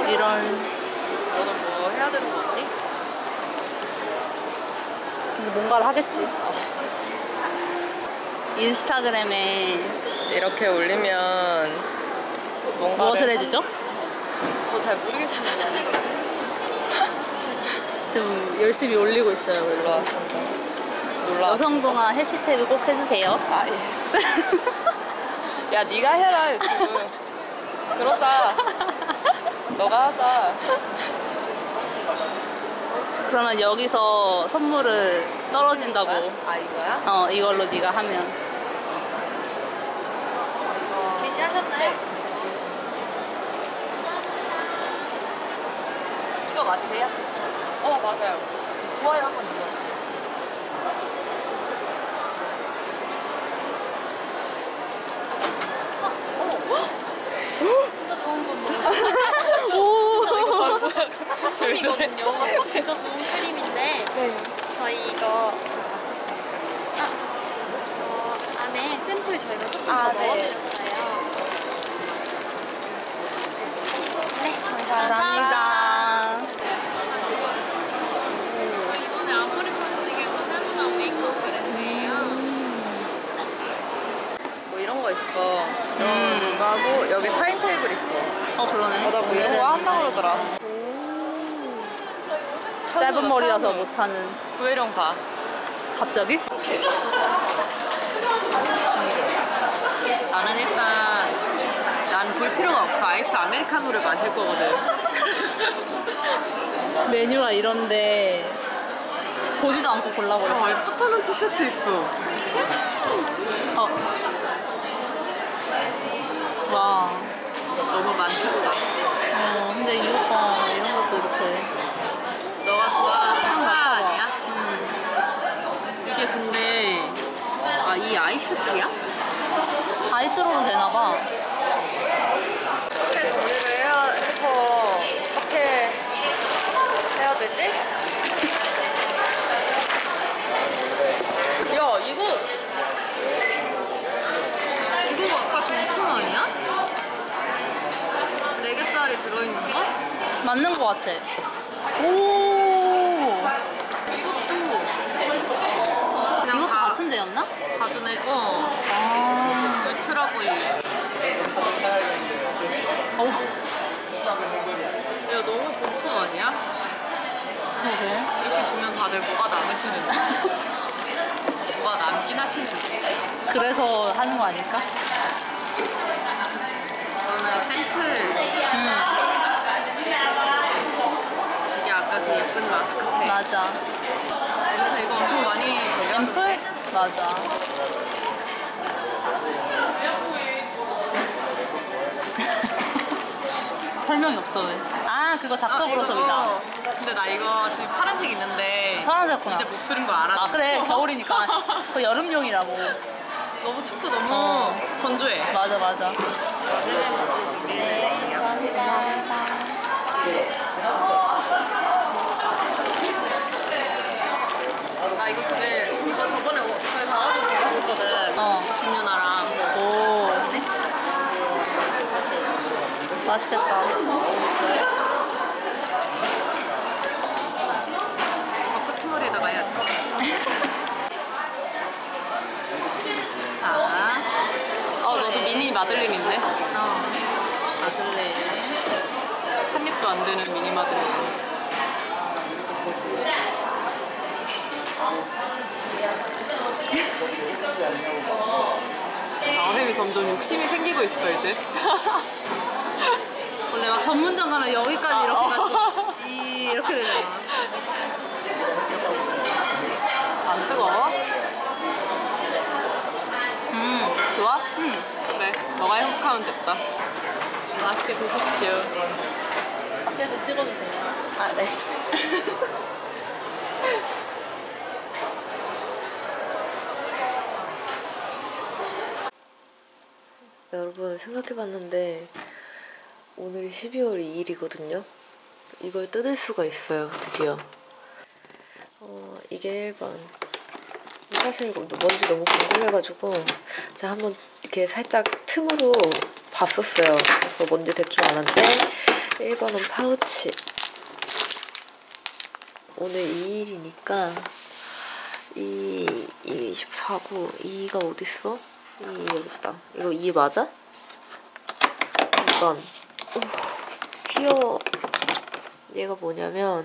너는 뭐 해야 되는 거 없니? 뭔가를 하겠지. 인스타그램에 이렇게 올리면 뭔가 무엇을 해주죠? 저 잘 모르겠습니다. 지금 열심히 올리고 있어요. 놀러 왔습니다. 놀러 여성동화 해시태그 꼭 해주세요. 아 예. 야 네가 해라 유튜브. 그러자. 너가 하자. 그러면 여기서 선물을 떨어진다고. 아 이거야? 이걸로 네가 하면. 게시하셨네. 이거 맞으세요? 맞아요. 좋아요 한번 눌러주세요. 진짜 좋은 건데. 진짜 이거 뭐야? 처음이거든요. 진짜 좋은 크림인데 저희 이거 저 안에 샘플 저희가 조금 더 넣어드렸어요. 네, 감사합니다. 저희 이번에 아모레 코스틱에서 새로 나온 메이크업 브랜드예요. 뭐 이런 거 있어. 이거 하고 여기 타임 테이블 있어. 그러네. 나 뭐 이런 거 한다고 그러더라. 짧은 머리라서 못하는. 구혜령 봐. 갑자기? 나는 일단 난 볼 필요가 없어. 아이스 아메리카노를 마실 거거든. 메뉴가 이런데 보지도 않고 골라버렸어. 애프터눈 티셔츠 있어. 와. 너무 많겠다. 근데 이것 봐. 이런 것도 이렇게. 너가 좋아하는 차 맞다. 아니야? 이게 근데 이 아이스티야? 아이스로도 되나봐. 어떻게 정리를 해서 어떻게 해야 되지? 야 이거 아까 정품 아니야? 4개짜리 들어있는 거? 맞는 것 같아. 오. 이것도 그냥 이것도 다 같은 데였나? 가전에 울트라보이. 야 너무 공품 아니야? 이렇게 주면 다들 뭐가 남으시는지. 뭐가 남긴 하시는지. 그래서 하는 거 아닐까? 이거는 샘플. 이게 아까 그 예쁜 마스크팩. 맞아. 샘플 이거 엄청 많이 앰플? 맞아. 설명이 없어 왜? 그거 닥터 브로섭이다. 근데 나 이거 지금 파란색 있는데 파란색구나. 이제 못 쓰는 거 알아? 그래 추워. 겨울이니까. 그거 여름용이라고. 너무 춥고 너무 건조해. 맞아. 나 이거 집에 저번에 저희 가가지고 먹었거든. 김유나랑. 오. 맛있겠다. 저 끄트머리에다가 해야지. 자, 너도 미니 마들렌 있네. 마들렌. 한 입도 안 되는 미니 마들렌. 아햄이 점점 욕심이 생기고 있어 이제. 원래 막 전문점 가면 여기까지 이렇게 가지고 이렇게 되잖아. 안 뜨거워? 좋아? 그래, 너가 행복하면 됐다. 맛있게 드십시오. 그래도 찍어주세요. 네. 여러분 생각해봤는데 오늘이 12월 2일이거든요. 이걸 뜯을 수가 있어요, 드디어. 이게 1번. 사실 이거 뭔지 너무 궁금해가지고 제가 한번 이렇게 살짝 틈으로 봤었어요. 그래서 뭔지 대충 알았는데 1번은 파우치. 오늘 2일이니까 24고 2가 어딨어? 2 여기 있다. 이거 2 맞아? 2번. 오, 귀여워. 얘가 뭐냐면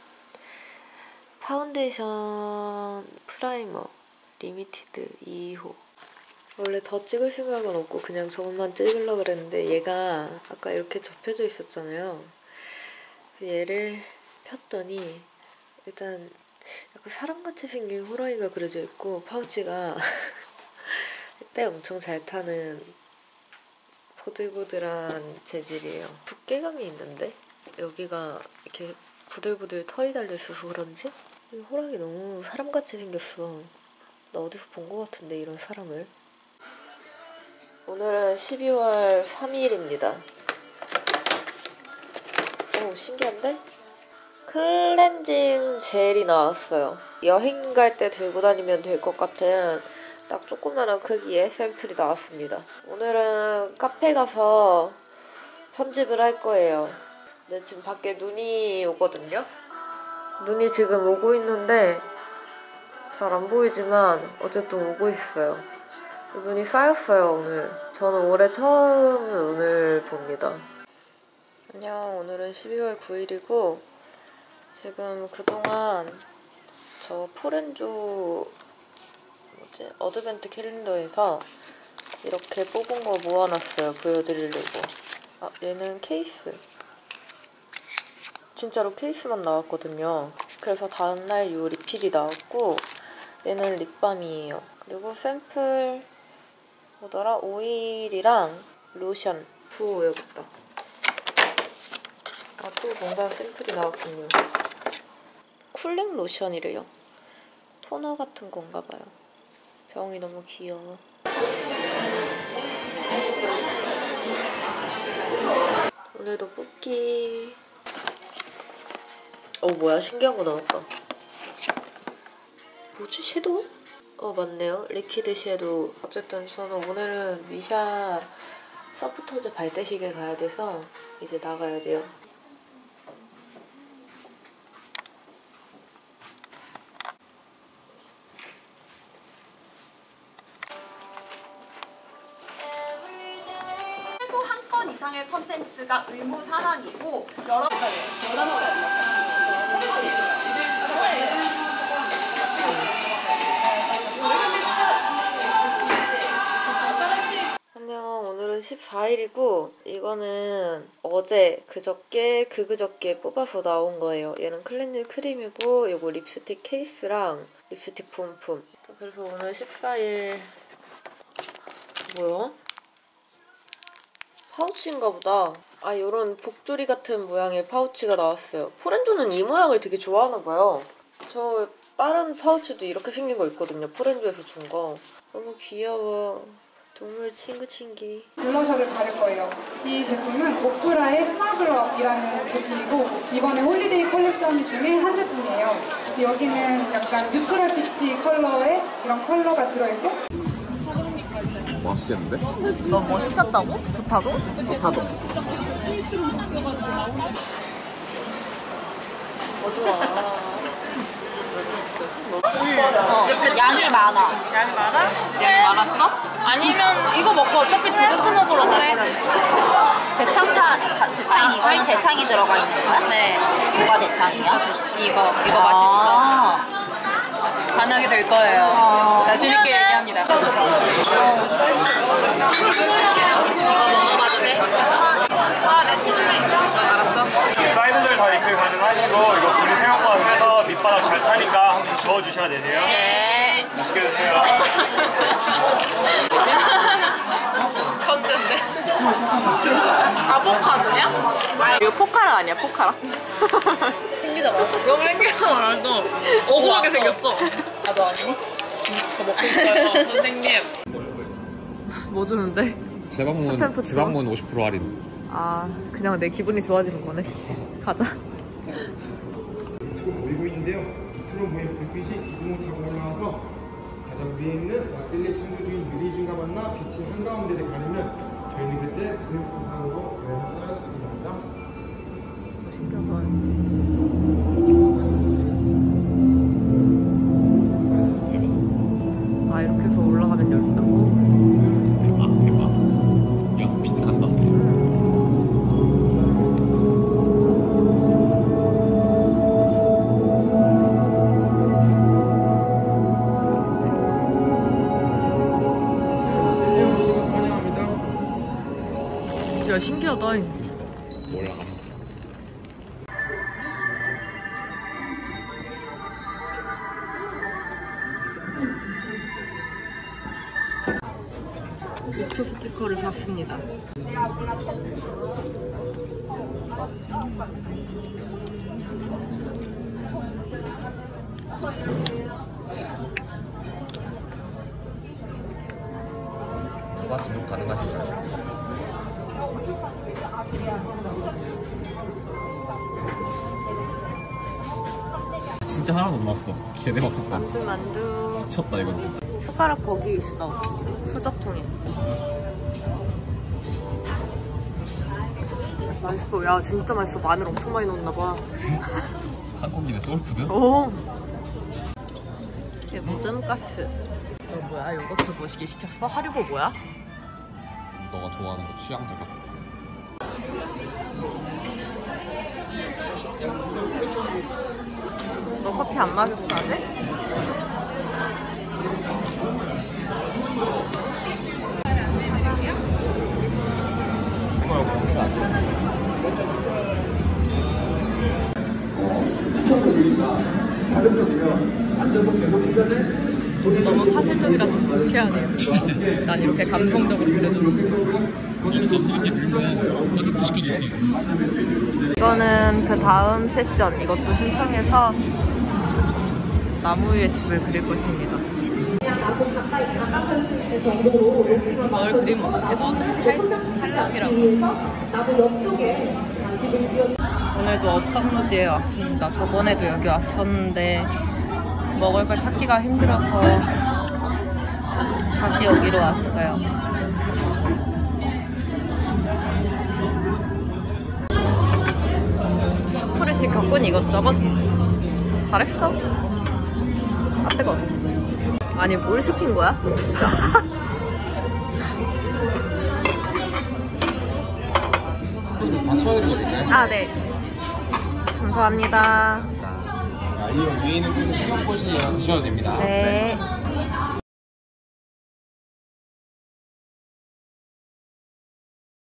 파운데이션 프라이머 리미티드 2호. 원래 더 찍을 생각은 없고 그냥 저것만 찍으려고 그랬는데 얘가 아까 이렇게 접혀져 있었잖아요. 얘를 폈더니 일단 약간 사람같이 생긴 호랑이가 그려져 있고 파우치가 때 엄청 잘 타는 보들보들한 재질이에요. 두께감이 있는데 여기가 이렇게 부들부들 털이 달려있어서 그런지 이 호랑이 너무 사람같이 생겼어. 나 어디서 본 것 같은데 이런 사람을. 오늘은 12월 3일입니다. 오, 신기한데? 클렌징 젤이 나왔어요. 여행 갈 때 들고 다니면 될 것 같은 딱 조그만한 크기의 샘플이 나왔습니다. 오늘은 카페 가서 편집을 할 거예요. 근데 지금 밖에 눈이 오거든요? 눈이 지금 오고 있는데 잘 안 보이지만 어쨌든 오고 있어요. 눈이 쌓였어요, 오늘. 저는 올해 처음 눈을 봅니다. 안녕, 오늘은 12월 9일이고 지금 그동안 저 포렌조 어드벤트 캘린더에서 이렇게 뽑은 거 모아놨어요. 보여드리려고. 아, 얘는 케이스. 진짜로 케이스만 나왔거든요. 그래서 다음날 요 리필이 나왔고 얘는 립밤이에요. 그리고 샘플 뭐더라? 오일이랑 로션. 여기 있다. 아, 또 뭔가 샘플이 나왔군요. 쿨링 로션이래요. 토너 같은 건가 봐요. 병이 너무 귀여워. 오늘도 뽑기. 뭐야, 신기한 거 나왔다. 뭐지, 섀도우? 맞네요. 리퀴드 섀도우. 어쨌든 저는 오늘은 미샤 소프터즈 발대식에 가야 돼서 이제 나가야 돼요. 최소 한 건 이상의 컨텐츠가 의무 사항이고 여러 안녕, 오늘은 14일이고 이거는 어제, 그저께 뽑아서 나온 거예요. 얘는 클렌징 크림이고 이거 립스틱 케이스랑 립스틱 본품. 그래서 오늘 14일 뭐야? 파우치인가 보다. 아, 요런 복조리 같은 모양의 파우치가 나왔어요. 포렌조는 이 모양을 되게 좋아하나 봐요. 저 다른 파우치도 이렇게 생긴 거 있거든요. 포렌조에서 준 거. 너무 귀여워. 동물 친구친기. 블러셔를 바를 거예요. 이 제품은 오프라의 스나그럽이라는 제품이고 이번에 홀리데이 컬렉션 중에 한 제품이에요. 여기는 약간 뉴트럴 피치 컬러의 이런 컬러가 들어있고 맛있겠는데? 너 뭐 시켰다고? 부타도? 타도. 양이 많아. 양이 많아? 양이 많았어? 아니면 이거 먹고 어차피 디저트 먹으러 갈 거라. 대창이 이거에 대창이 들어가 있는 거야? 네. 뭐가 대창이야? 이거 맛있어. 반하게 될 거예요. 자신있게 얘기합니다. 이거 먹어봐도 돼? 알았어. 사이드들 다 리필 가능하시고 이거 불이 생각보다 세서 밑바닥 잘 타니까 한번 저어주셔야 되세요. 네. 맛있게 드세요. 천재인데? 아보카도야? 이거 포카라 아니야, 포카라? 생기다 봐. 너무 생기다 말도 억울하게 생겼어. 아, 너 아니니? 저 먹고 있어요, 선생님. 뭐 주는데? 재방문 스탬프 주나? 재방문 50% 할인. 아, 그냥 내 기분이 좋아지는 거네. 가자. 지금 보이고 있는데요. 밑으로 보이는 불빛이 기둥을 타고 올라와서 가장 위에 있는 락길리 창조주인 유리준과 만나 빛이 한가운데를 가리면 저희는 그때 부생수상으로 여행을 떠날 수 있습니다. 아, 이렇게 해서 올라가면 열린다고? 대박. 야, 비트 간다. 야, 신기하다. 올라가. 목표 스티커를 샀습니다. 누가 지금 가능하신가요? 진짜 하나도 못 나왔어. 걔네 왔었다. 만두. 미쳤다 이건 진짜. 숟가락 거기 있어. 수저통에. 맛있어. 야, 진짜 맛있어. 마늘 엄청 많이 넣었나봐. 한국인의 소울푸드? 오. 이게 무덤가스. 이거 뭐야? 요거트 모시기 시켰어? 하리보 뭐야? 너가 좋아하는 거 취향대로. 너 커피 안 마셨어 아직? 추천드립니다. 다른 점이면 앉아서 계속 시간에 너무 사실적이라 좀 불쾌하네. 난 이렇게 감성적으로 그려주는. 이거는 그 다음 세션. 이것도 신청해서 나무 위에 집을 그릴 것입니다. 널 그리면 어떡해? 너는 탈락이라고. 오늘도 어스타무지에 왔습니다. 저번에도 여기 왔었는데 먹을 걸 찾기가 힘들어서 다시 여기로 왔어요. 스프를 시켰군 이것저것. 잘했어. 아 뜨거. 아니 뭘 시킨 거야? 아 네. 감사합니다. 이 위에 있는 식용꽃이에요. 드셔도 됩니다. 네.